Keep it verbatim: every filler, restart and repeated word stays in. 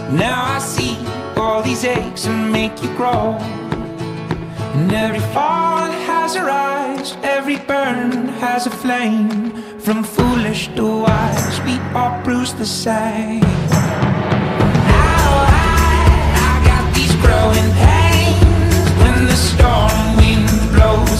Now I see all these aches and make you grow. And every fall has a rise, every burn has a flame. From foolish to wise, we all bruise the same. Now I, I got these growing pains when the storm wind blows